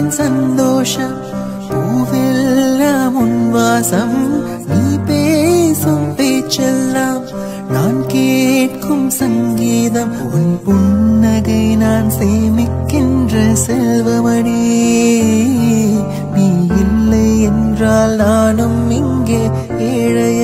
சந்தோஷம் பூவெல்லாம் உன் வாசம் நீ பேசும் பேச்செல்லாம் நான் கேட்கும் சங்கீதம் உன் புன்னகை நான் சேமிக்கின்ற செல்வமணி நீ இல்லை என்றால் நானும் இங்கே ஏழை